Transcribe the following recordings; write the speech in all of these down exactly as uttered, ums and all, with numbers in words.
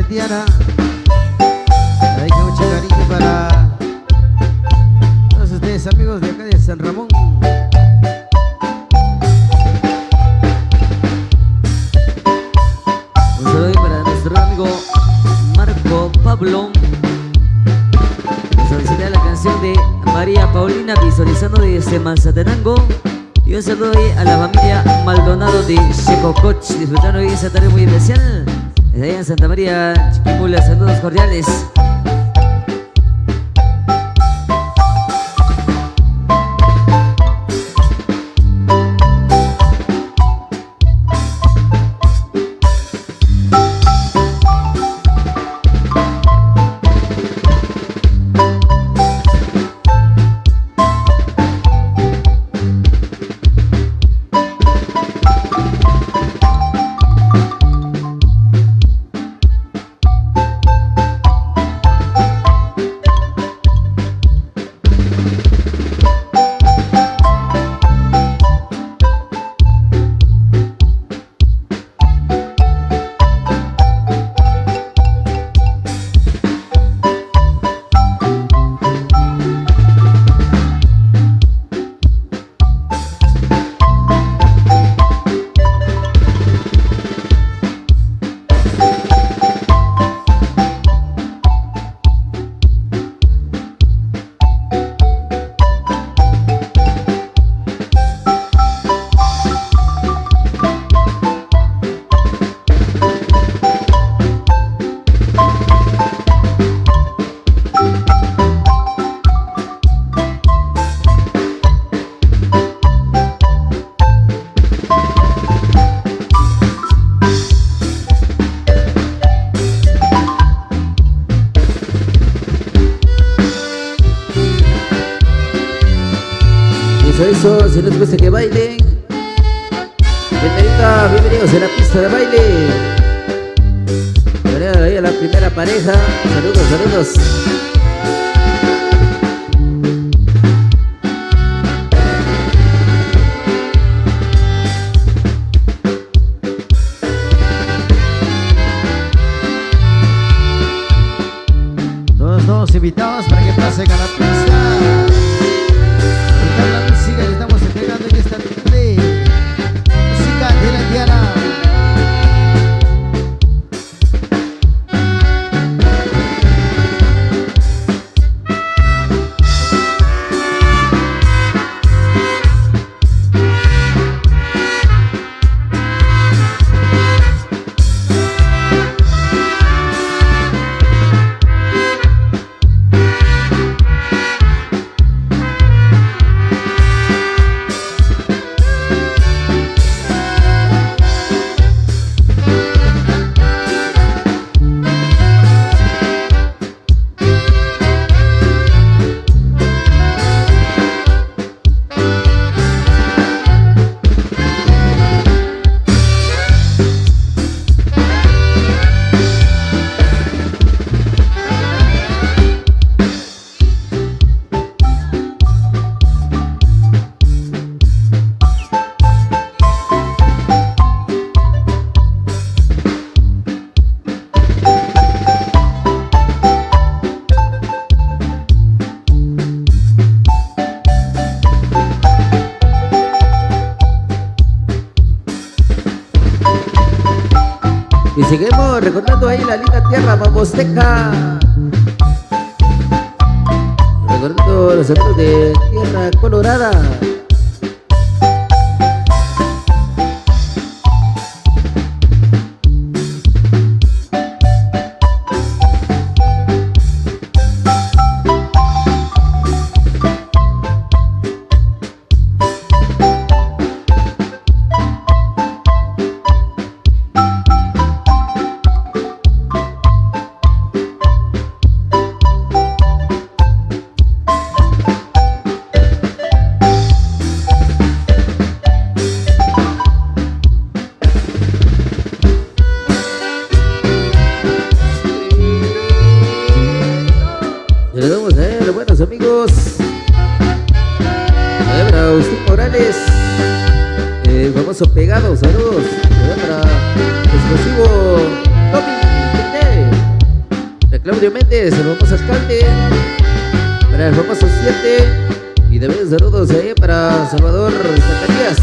Diana. Hay que mucho cariño para todos ustedes, amigos de acá de San Ramón. Un saludo para nuestro amigo Marco Pablo. Solicita la canción de María Paulina, visualizando desde Mazatenango. Y un saludo ahí a la familia Maldonado de Checococh, disfrutando hoy esa tarde muy especial. Desde allá en Santa María Chiquimula, saludos cordiales. Eso, si les gusta que bailen, bienvenida, bienvenidos a la pista de baile. Bienvenidos ahí a la primera pareja. Saludos, saludos. Todos, todos invitados para que pasen a la pista. La música que estamos entregando en esta tarde, música de la Diana. Y seguimos recordando ahí la linda tierra mamosteca. Recordando los amigos de Tierra Colorada. Saludamos a los buenos amigos. A ver, para Agustín Morales, el famoso Pegado, saludos. A ver, para Explosivo Tommy. Claudio Méndez, el famoso alcalde. Para el famoso siete. Y de vez saludos ahí para Salvador Zacarías.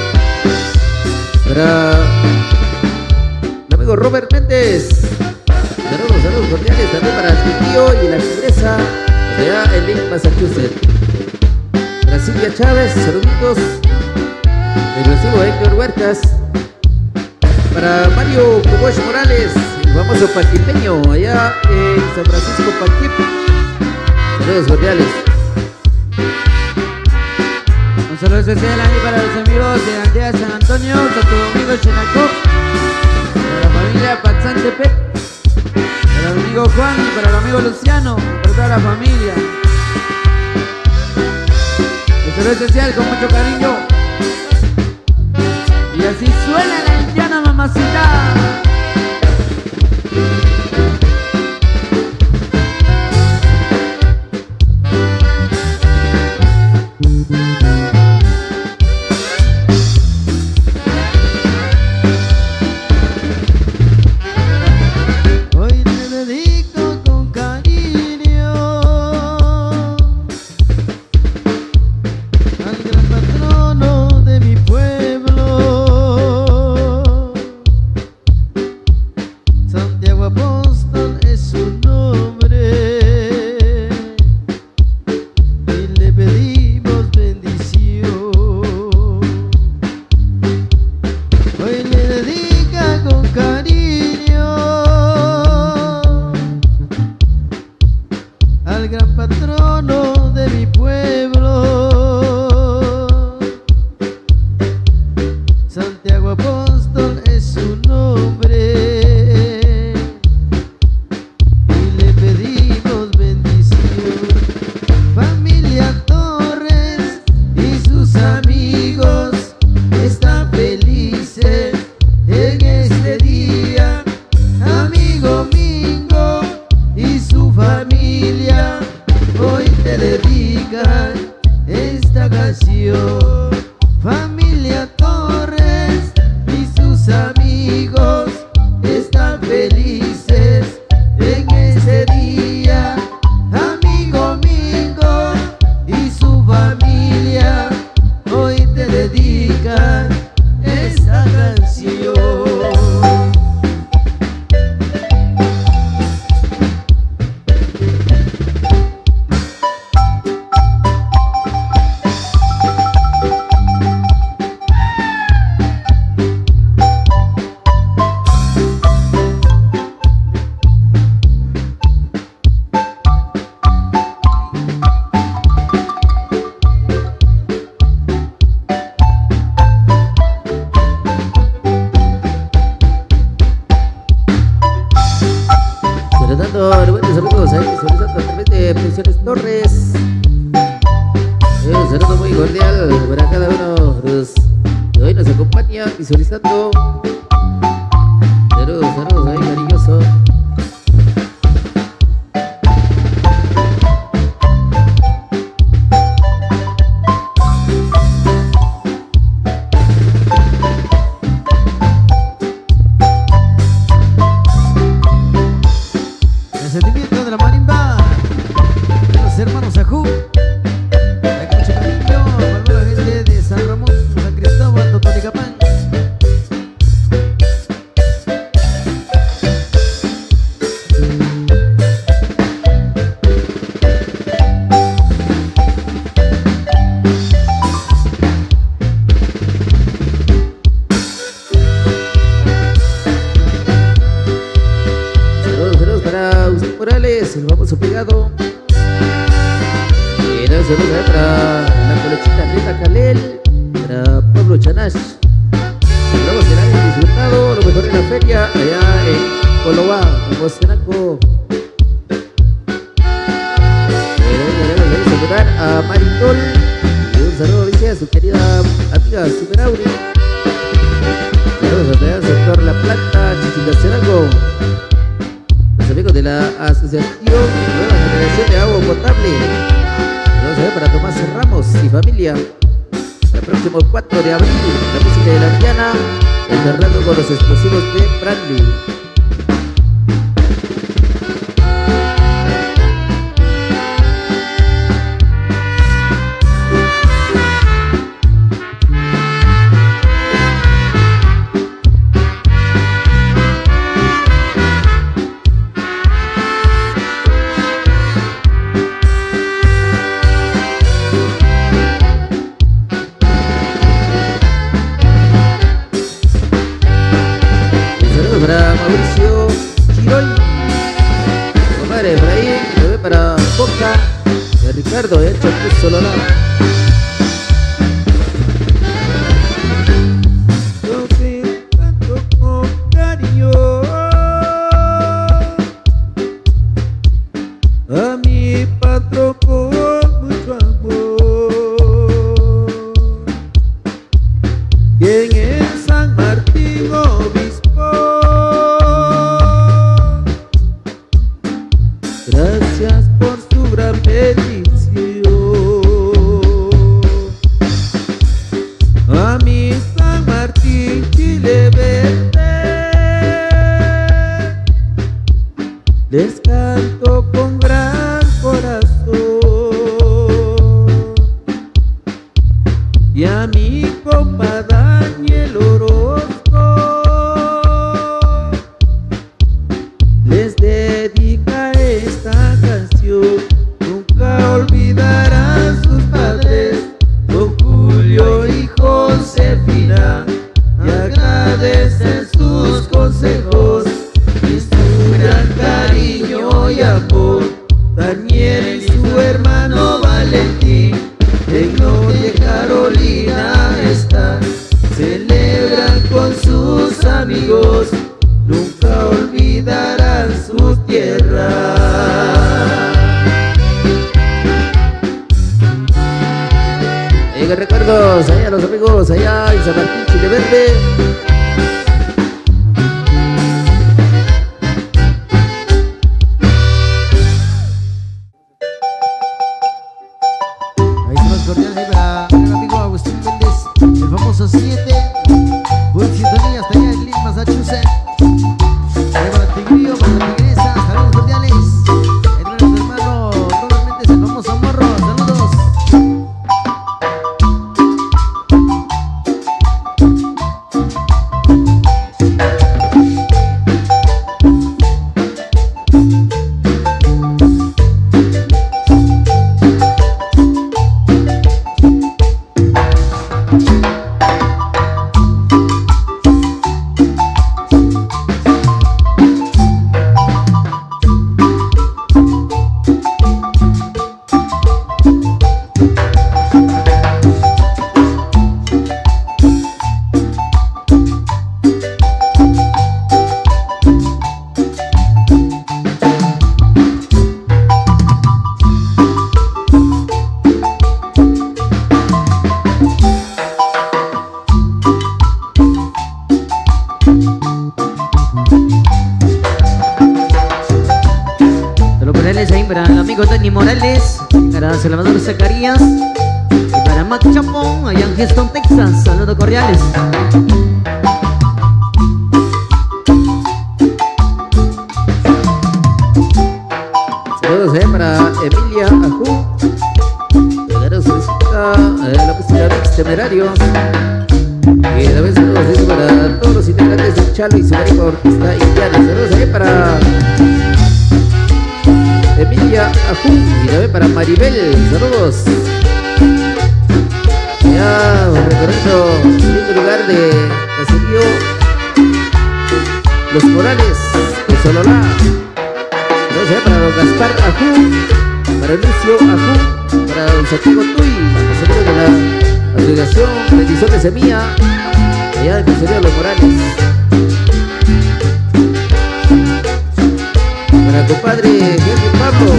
Para el amigo Robert Méndez. Saludos, saludos cordiales también para su tío y la tigresa de allá en Lynn, Massachusetts. Para Silvia Chávez, saluditos. Inclusivo Héctor Huertas. Para Mario Coboch Morales, el famoso paquipeño allá en San Francisco Paquip. Saludos cordiales. Un saludo especial ahí para los amigos de Aldea San Antonio, Santo Domingo, Chenacó. Para la familia Patzantepec. Para el amigo Juan y para el amigo Luciano. Para toda la familia. Un saludo especial con mucho cariño. Y así suena la indiana, mamacita. Hoy te dedico con cariño al gran patrono de mi pueblo, Santiago Apóstol es su nombre, y le pedimos bendición. Hoy le dedica con cariño al gran patrono de mi pueblo, Santiago Apóstol es su nombre, y le pedimos bendición. Familia Torres y sus amigos están felices en este día. Amigo Mingo y su familia hoy te dedican esta canción. Familia Torres y sus amigos están felices en este día. Amigo Mingo y su familia hoy te dedican esta canción. Saludando, buenos saludos ahí, saludando a través de Pensiones Torres. Un saludo muy cordial para cada uno de los que hoy nos acompaña visualizando. Saludos, saludos ahí, cariñoso. El sentimiento de la marimba de los hermanos Ajú. Aquí mucho cariño para la gente de San Ramón, San Cristóbal, Totonicapán. Saludos, saludos para Agustín Morales, el famoso pegado. Y nada, saludos ahí para la colechita Rita Calel, para Pablo Chanash. Esperamos que la hayan disfrutado, lo mejor en la feria, allá en Colobá, en Huastenaco. Queremos saludar a Maritol y un saludo dice a su querida amiga Superauri. Saludos a el sector La Planta, Chichicastenango. Los amigos de la Asociación Nueva Generación de Agua Potable. Vamos a ver para Tomás Ramos y familia. El próximo cuatro de abril, la música de la Diana, enterrando con los explosivos de Bradley. Boca de Ricardo de Chapuz Sololá. Yo te canto con cariño a mi patrón con mucho amor, quien es San Martín Obispo. Gracias por su gran bendición. A mi San Martín Chile Verde les canto con gran corazón. Y a mi compa Daniel Orozco les dedica esta canción. Nunca olvidarán sus padres, don Julio y Josefina, y agradecen sus consejos y su gran cariño y amor. Daniel y su hermano Valentín en Norte Carolina están, celebran con sus amigos, nunca olvidarán su tierra. Llega recuerdos allá a los amigos allá en San Martín Chile Verde. Ahí está más cordial ahí para el amigo Agustín Méndez, el famoso siete. Buen sintonía hasta allá en Lynn, Massachusetts. Ahí para Tigrillo, para la Tigresa, saludos cordiales. Ahí para nuestro hermano Robert Méndez, el famoso Morro, saludos. Ahí para el amigo Tony Morales, para Salvador Zacarías y para Mac Chapón allá en Houston, Texas. Saludos cordiales. Saludos eh, para Emilia Ajú. Llegaron solicita eh, la música Mix Temerarios. Y también saludos eh, para todos los integrantes del Chalo y su marido Orquesta Indiana. Saludos eh, para Emilia Ajú y también para Maribel, saludos. Ya recorriendo el lindo lugar de caserío Los Morales de Sololá. Saludos ya para don Gaspar Ajú, para Lucio Ajú, para don Santiago Tuy, saludos de la Asociación Bendición de Semilla, allá de caserío Los Morales. Para compadre Henry Pablo.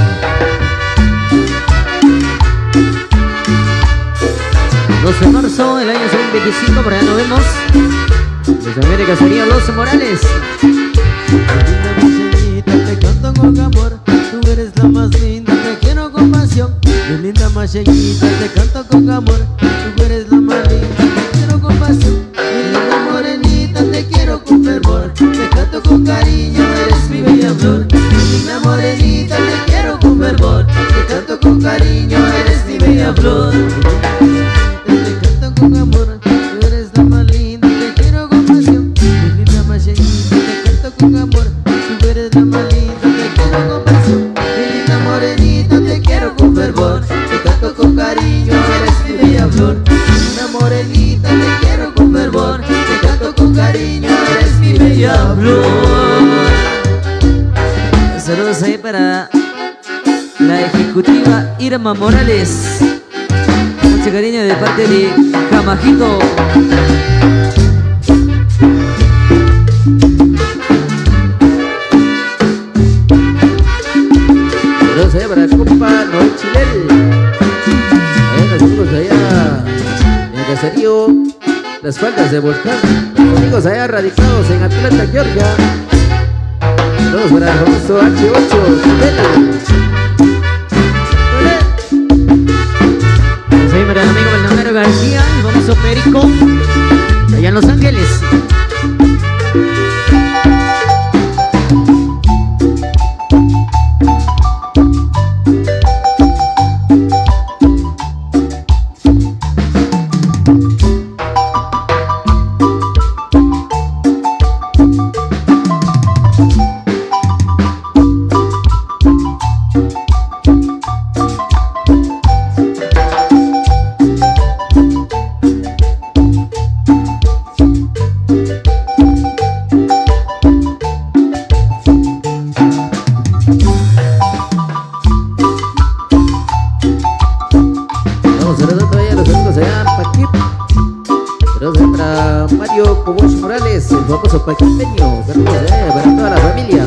doce de marzo del año dos mil veinticinco, por allá nos vemos. Desde América sería Los Morales. Linda Machenita, te canto con amor, tú eres la más linda, te quiero con pasión. Mi linda Machenita, te canto con amor, tú eres la más linda, te quiero con pasión. Mi linda morenita, te quiero con fervor, te canto con cariño, eres mi bella flor. Mi linda morenita, te quiero con fervor, te canto con cariño, eres mi bella flor. Te canto con amor, tú eres la más linda, te quiero con pasión. Mi linda Machenita, te canto con amor, tú eres la más linda, te quiero con pasión. Mi linda morenita, te quiero con fervor, te canto con cariño, eres mi bella flor. Mi linda morenita, te quiero con fervor, te canto con cariño, eres mi bella flor. Saludos ahí para la la ejecutiva Irma Morales. Mucho cariño de parte de Camajito. Saludos allá para compa Noel Chilel. Allá nos amigos allá en el caserío Las Faldas de Volcán. Los amigos allá radicados en Atlanta, Georgia. Saludos para el famoso H ocho Chilel. Soy para el amigo Bernardo García, el famoso Perico, allá en Los Ángeles. Morales, el famoso paqueteño. Saludos eh, para toda la familia.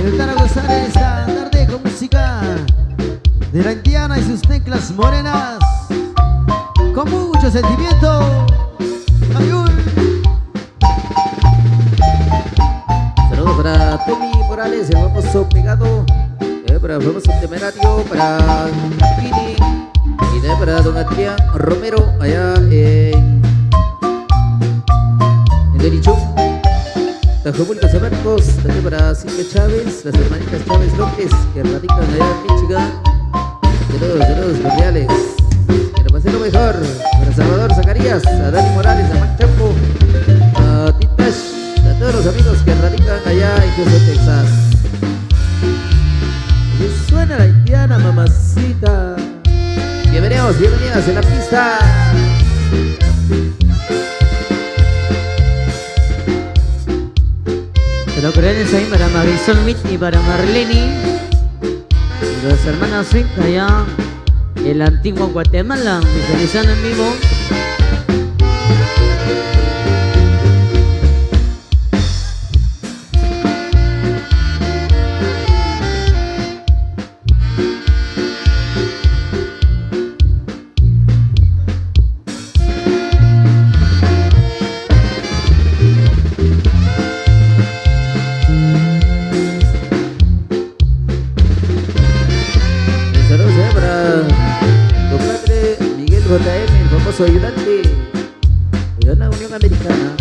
ayudar a gozar esta tarde con música de la Indiana y sus teclas morenas, con mucho sentimiento. ¡Ayuy! Saludos para Tommy Morales, el famoso pegado, eh, para el famoso temerario, para Kini y también para don Adrián Romero allá en, en Delichón, Tajomulco, San Marcos, también para Silvia Chávez, las hermanitas Chávez López que radican allá en Michigan. Saludos, saludos cordiales. Que lo pasen lo mejor. Para Salvador Zacarías, a Dani Morales, a Mac Champo, a Titash, a todos los amigos que radican allá en Houston, Texas. Y suena la Indiana, mamacita. Bienvenidos, bienvenidas en la pista. Pero cordiales ahí para Marisol Mit y para Marlene, y las hermanas Swift allá en la antigua Guatemala, visualizando en vivo. J M, el famoso ayudante de la Unión Americana.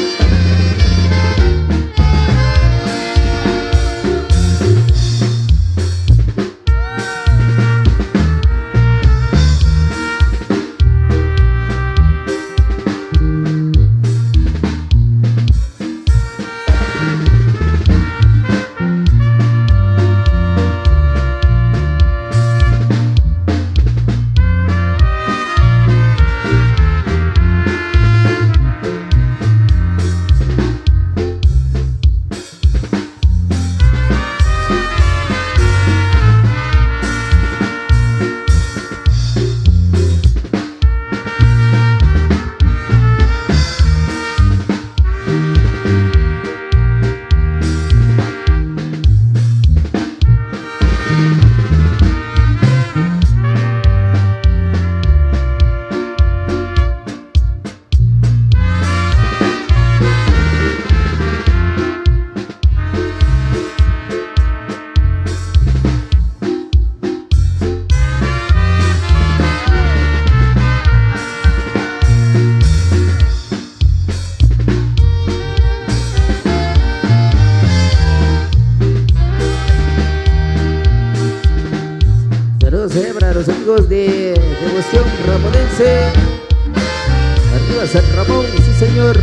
Para los amigos de Devoción Ramonense, arriba San Ramón, sí señor.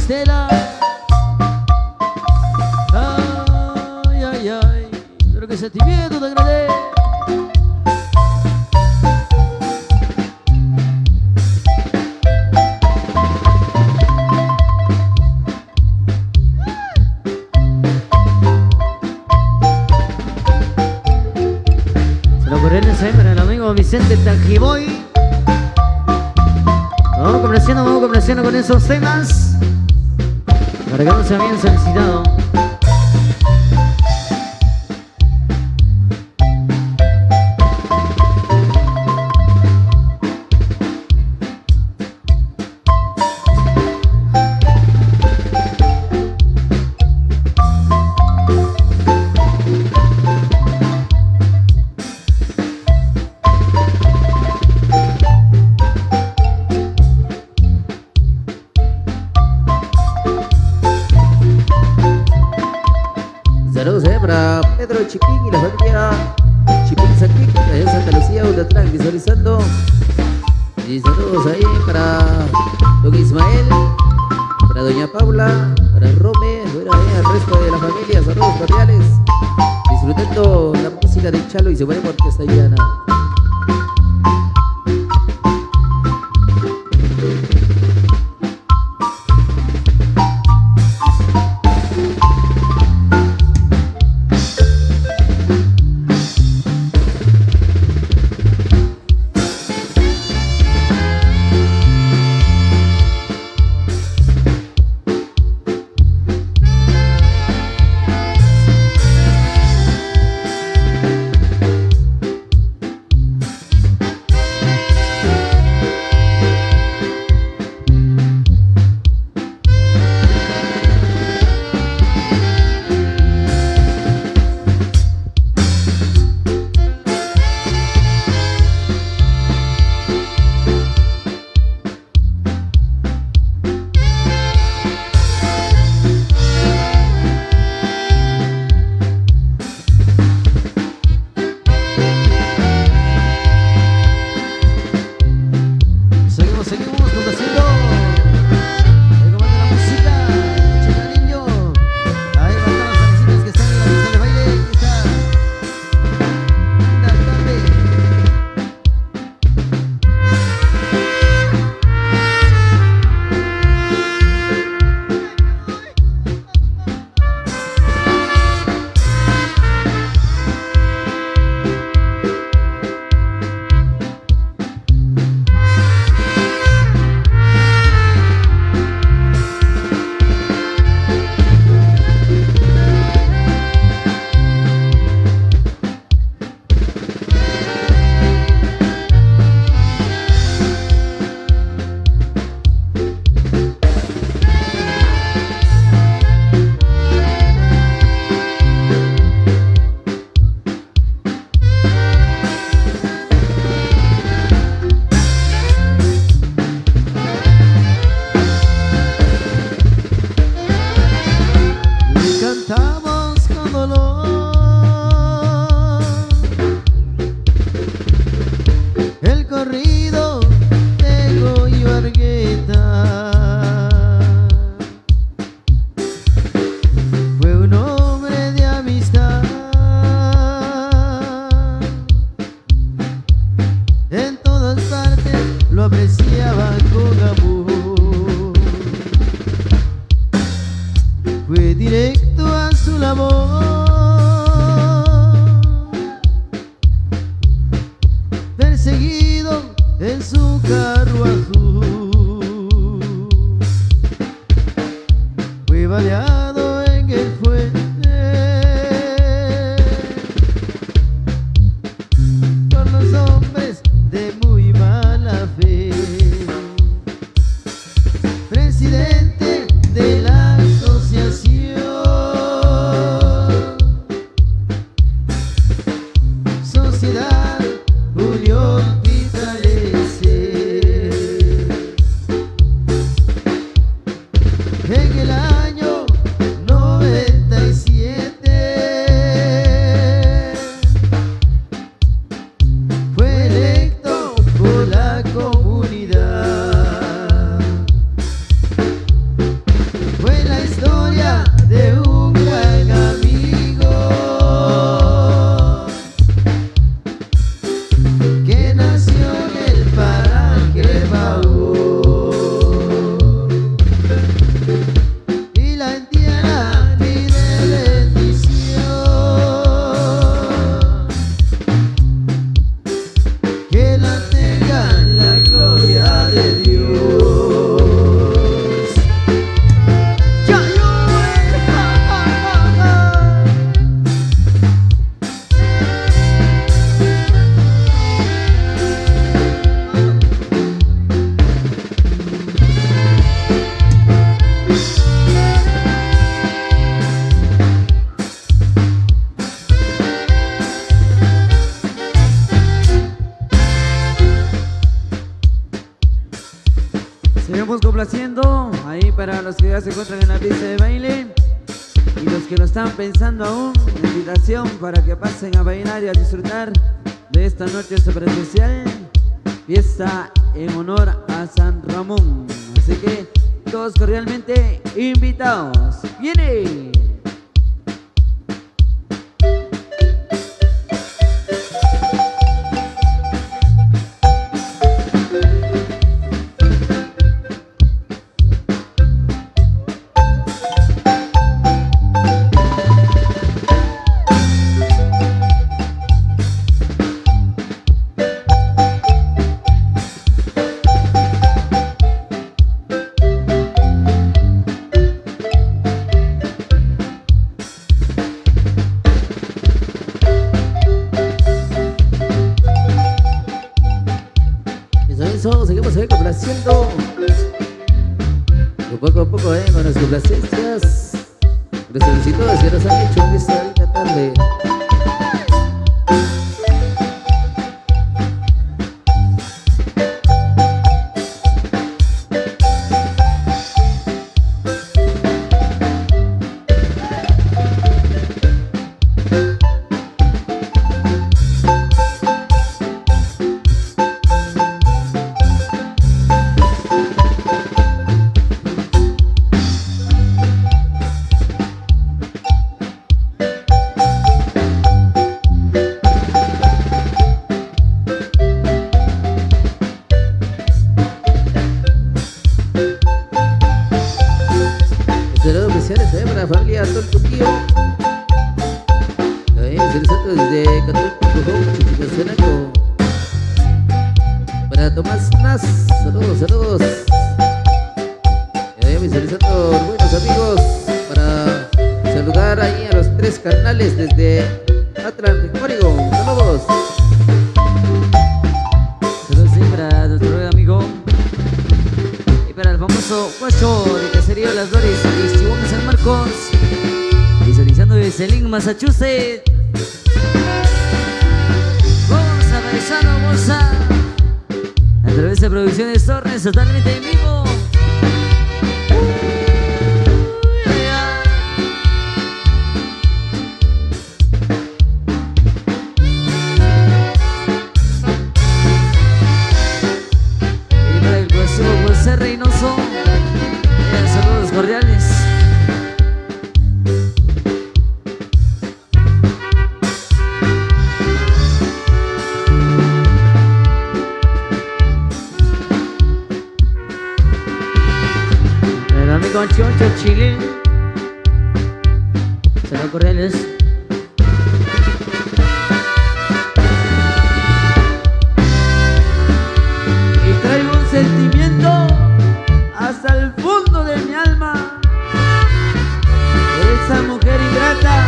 Estela. Ay, ay, ay, pero que sentimiento tan grande. Se lo ocurrió en esa para el amigo Vicente Tajiboy. Vamos complaciendo, vamos complaciendo con esos temas para que no se habían solicitado. Saludos eh, para Pedro Chipín y la familia Chipín Sanquín, allá en Santa Lucía, Ulatlán, visualizando. Y saludos ahí para don Ismael, para doña Paula, para Rome, bueno, ahí al resto de la familia, saludos cordiales. Disfrutando la música del Chalo y se muere porque está llana. se encuentran en la pista de baile. Y los que lo están pensando aún, invitación para que pasen a bailar y a disfrutar de esta noche súper especial. Fiesta en honor a San Ramón. Así que todos cordialmente invitados. ¡Viene! Seguimos ahí complaciendo poco a poco eh, con las complacencias, los solicitudes que nos han hecho en esta linda tarde. Para la familia Toltuquío, desde Catulco, para Tomás Nas, saludos, saludos. Y mis saludos, buenos amigos, para saludar ahí a los tres carnales desde Atlanta, Oregon, saludos. Saludos sí, para nuestro nuevo amigo y para el famoso Guacho de Caserío Las Flores y Chihuahua San Marcos, visualizando desde Lynn, Massachusetts. Vamos a paisano, vamos a a través de Producciones Torres, totalmente en vivo. Y para el próximo José Reynoso, eh, saludos cordiales. Con Choncho Chile, saludos cordiales. Y traigo un sentimiento hasta el fondo de mi alma por esa mujer ingrata.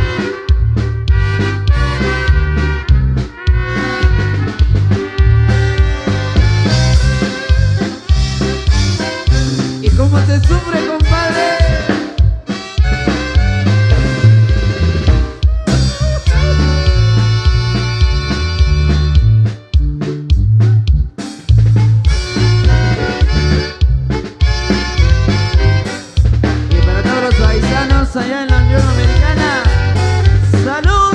Y cómo se sufre, compadre. Y para todos los paisanos allá en la Unión Americana, ¡salud!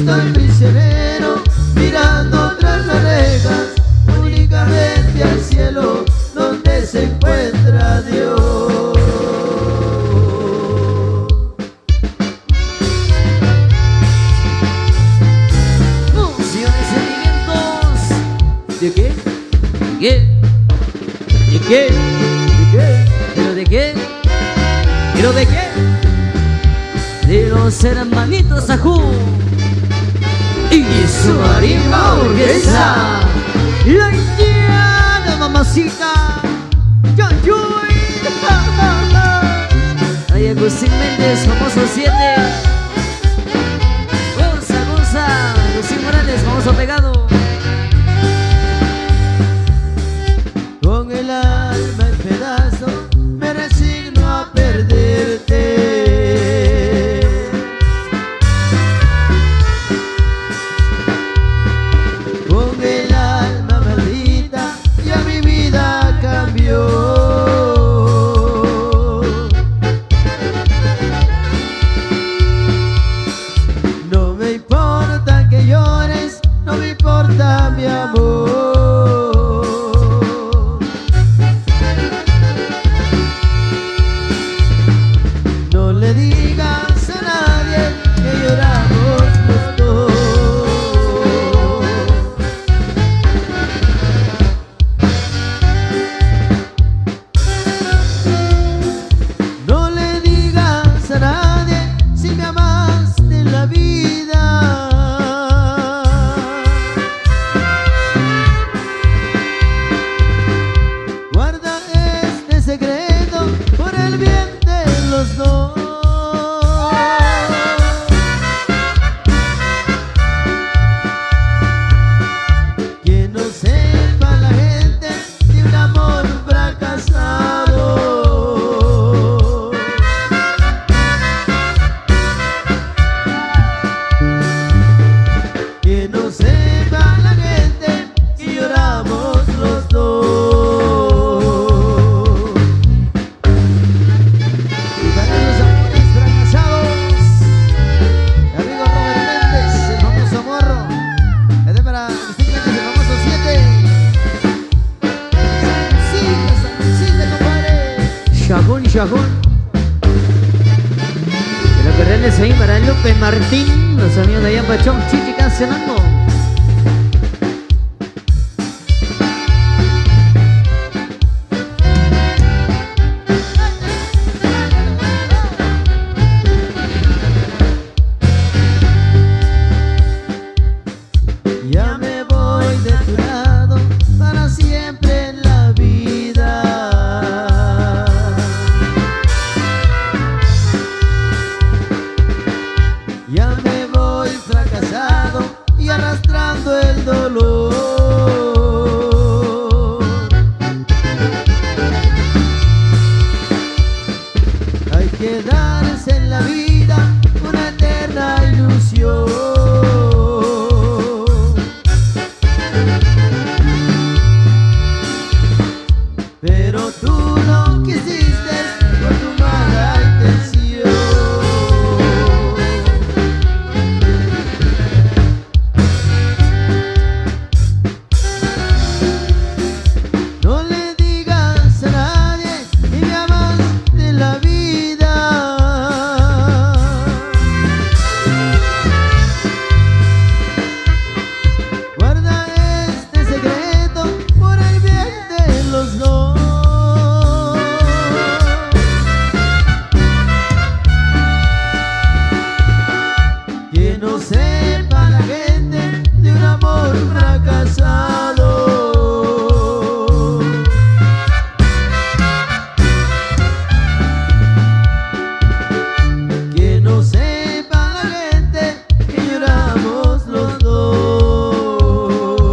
estoy prisionero, mirando tras las rejas, únicamente al cielo donde se encuentra Dios. Funciones, sentimientos. ¿De qué? ¿De qué? ¿De qué? ¿De qué? ¿Pero de qué? ¿Pero de qué? De los hermanitos Ajú y su marimba orquesta, la indiana mamacita Yayuy. Ay, Agustín Méndez, famoso siete. Goza, goza, Agustín Morales, famoso pegado. Con el alma en pedazos me resigno a perderte. Con el alma maldita ya mi vida cambió. No me importa que llores, no me importa mi amor. No le digas a nadie que lloramos los dos. No le digas a nadie si me amaste en la vida. Guarda este secreto por el bien de los dos. Que no sepa la gente de un amor fracasado. Que no sepa la gente que lloramos los dos. Y para los amores fracasados, el amigo Robert Méndez, el famoso morro. Este para Agustín Méndez, el famoso siete. Saludcita, saludcita, compadre. Shajón, shajón. De lo que reales ahí para Lupe Martín, los amigos de allá Pachón, Chichi cancionando. Ya me voy de tu lado para siempre en la vida. Ya me voy fracasado y arrastrando el dolor. Hay que darse en la vida una eterna ilusión. Pero tú no quisiste por tu mala intención. No le digas a nadie que me amas de la vida. Guarda este secreto por el bien de los dos. Que no sepa la gente de un amor fracasado. Que no sepa la gente que lloramos los dos.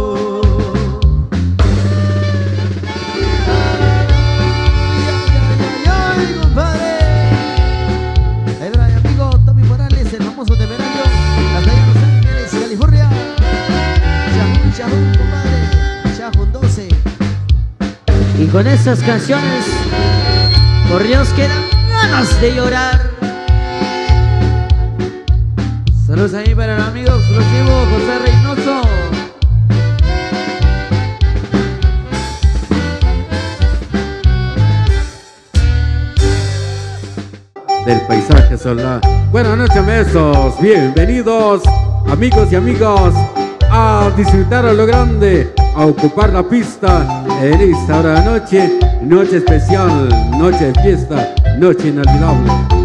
Ay, ay, ay, ay, compadre. Ahí va mi amigo Tommy Morales, el famoso temerario, hasta allá en Los Ángeles, California. Chajún, chajún, compadre. Chajún doce. Y con estas canciones, por Dios, quedan ganas de llorar. Saludos ahí para el amigo explosivo José Reynoso. Del paisaje solar. Buenas noches, maestros. Bienvenidos, amigos y amigas, a disfrutar a lo grande, a ocupar la pista en esta hora de noche, noche especial, noche de fiesta, noche inolvidable.